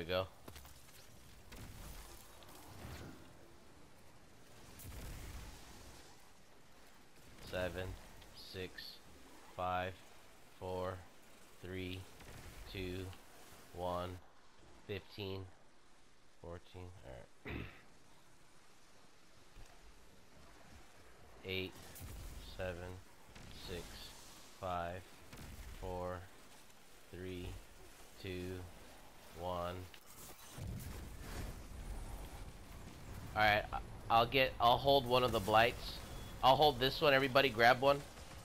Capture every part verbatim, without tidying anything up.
we go. Seven, six, five, four, three, two, one, fifteen, fourteen, alright. Eight, seven, six, five, four, three, two, one. Alright, I'll get, I'll hold one of the blights. I'll hold this one, everybody grab one.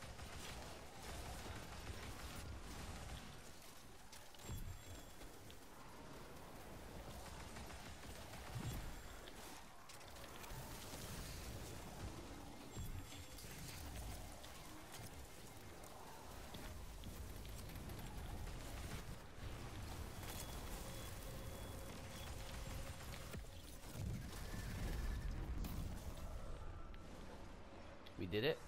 We did it.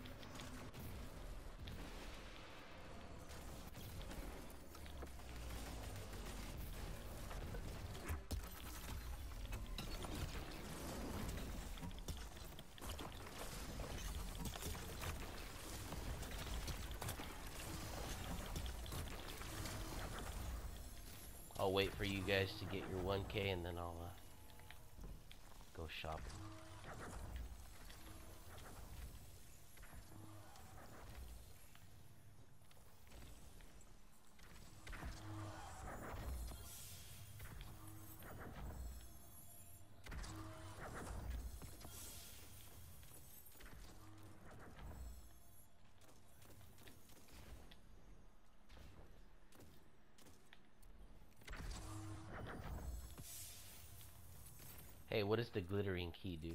I'll wait for you guys to get your one K and then I'll uh, go shopping. Hey, what does the glittering key do?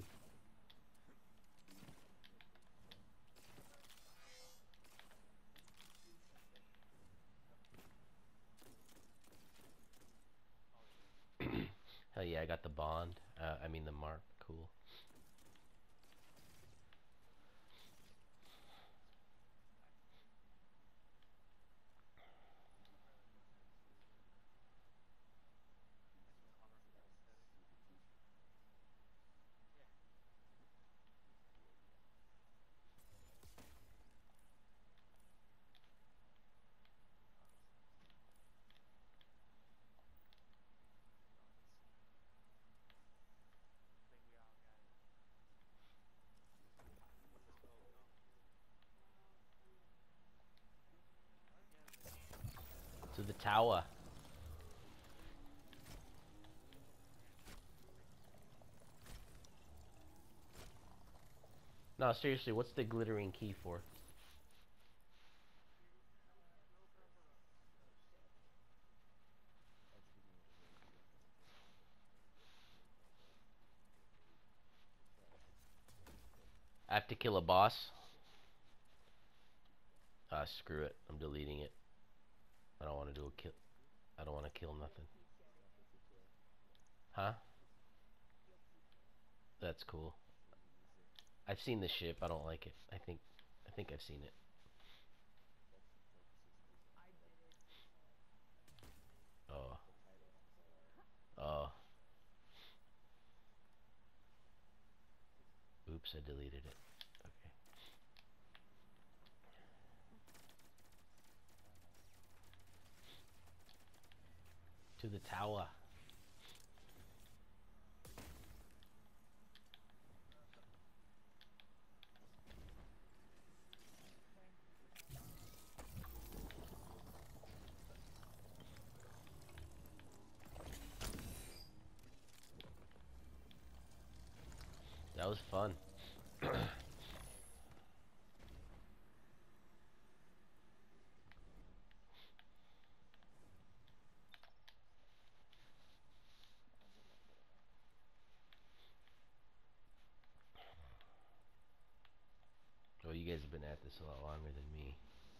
Hell yeah, I got the bond. Uh, I mean the mark. Cool. To the tower. No, seriously, what's the glittering key for? I have to kill a boss? Ah, screw it. I'm deleting it. I don't want to do a kill. I don't want to kill nothing. Huh? That's cool. I've seen the ship. I don't like it. I think I think I've seen it. Oh. Oh. Oops, I deleted it. Okay. To the tower. That was fun. Well, you guys have been at this a lot longer than me.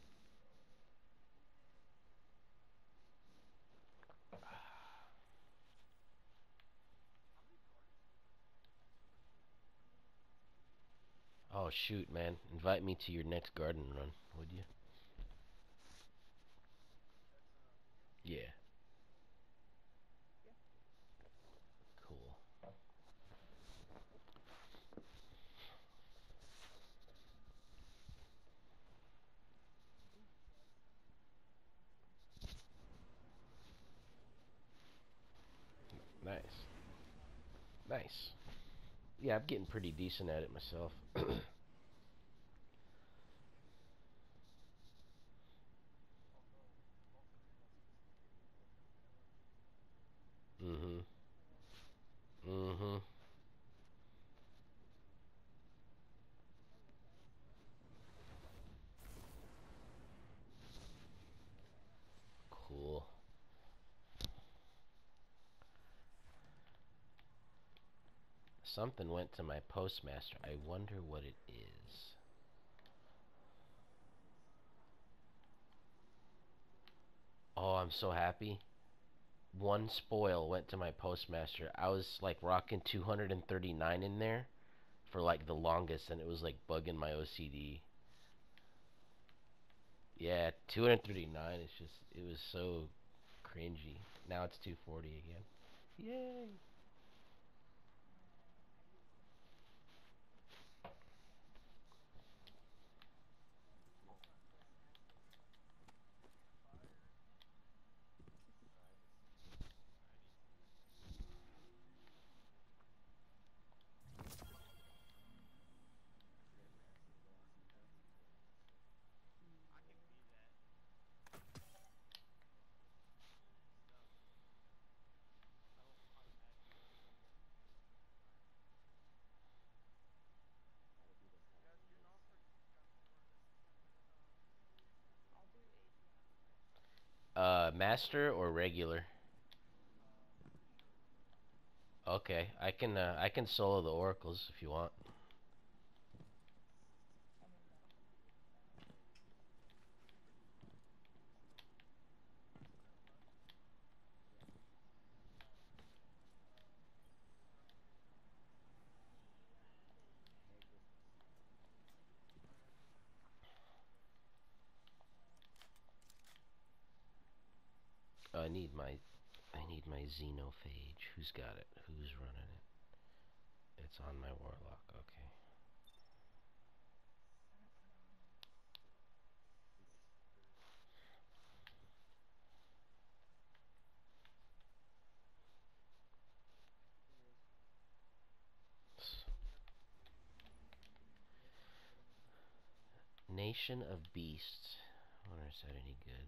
Oh shoot, man. Invite me to your next garden run, would you? Yeah. Yeah, I'm getting pretty decent at it myself. Mm-hmm. Mm-hmm. Cool. Something went to my postmaster. I wonder what it is. Oh, I'm so happy. One spoil went to my postmaster. I was like rocking two hundred thirty-nine in there for like the longest, and it was like bugging my O C D. Yeah, two hundred thirty-nine. It's just, it was so cringy. Now it's two forty again. Yay. Uh, master or regular? Okay, I can uh, I can solo the oracles if you want. I need my I need my xenophage. Who's got it? Who's running it? It's on my warlock. Okay. Nation of Beasts. I wonder if that any good.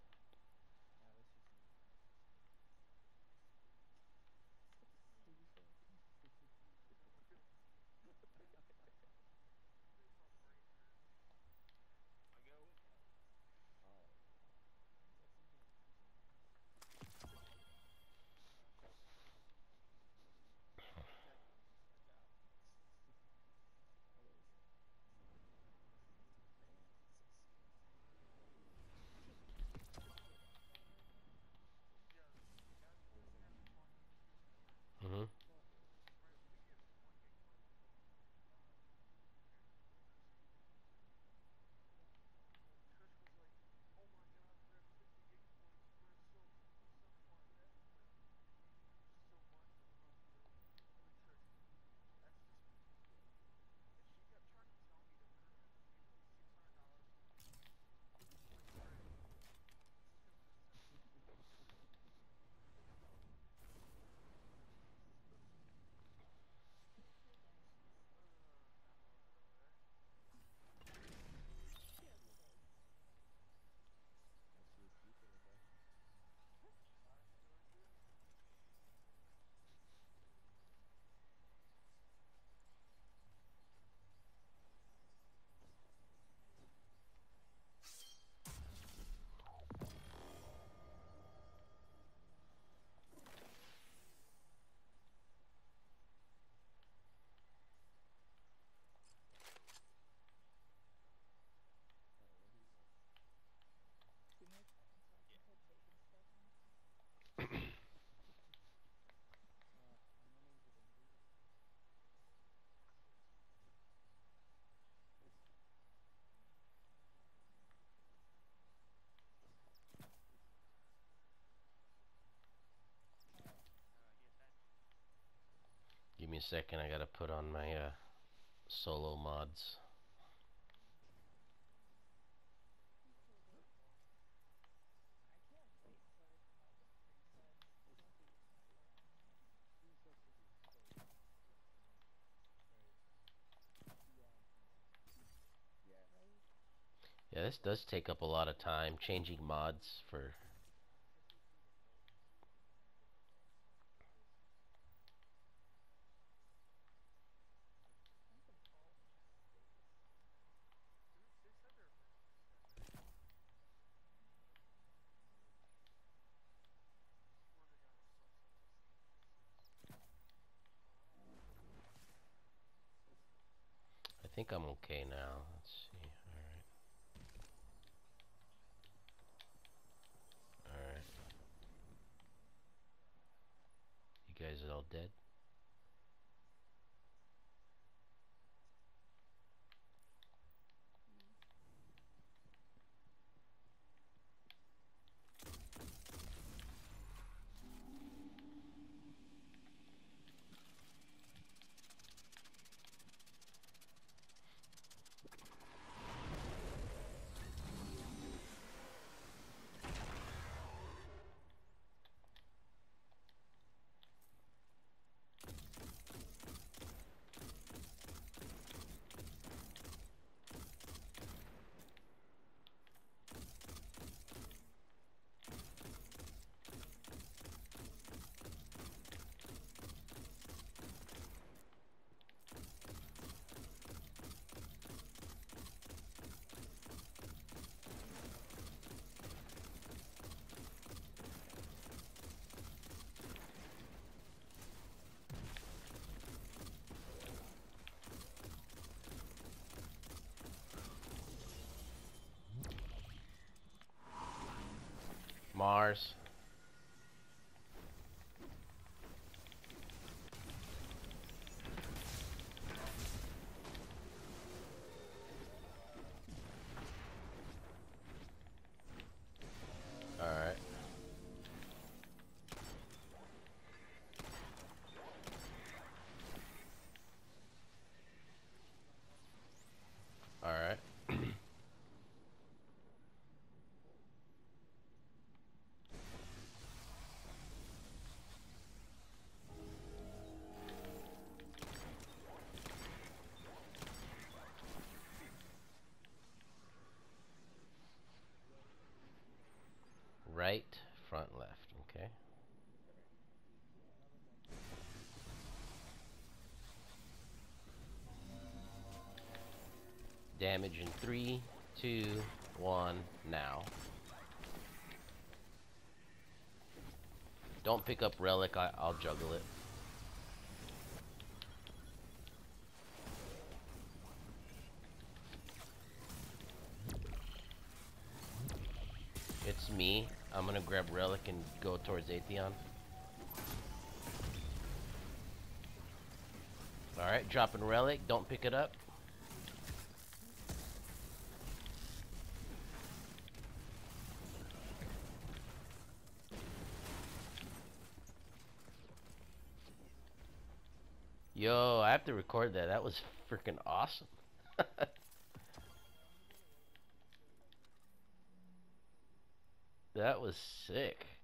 Mm-hmm. Give me a second. I gotta put on my uh, solo mods. Yeah, this does take up a lot of time, changing mods for... I think I'm okay now. Let's see. Alright. Alright. You guys are all dead? Mars. Alright. Alright. Right, front, left. Okay. Damage in three, two, one, now. Don't pick up relic, I, I'll juggle it. It's me. I'm gonna grab relic and go towards Atheon. Alright, dropping relic, don't pick it up. Yo, I have to record that. That was freaking awesome. That was sick.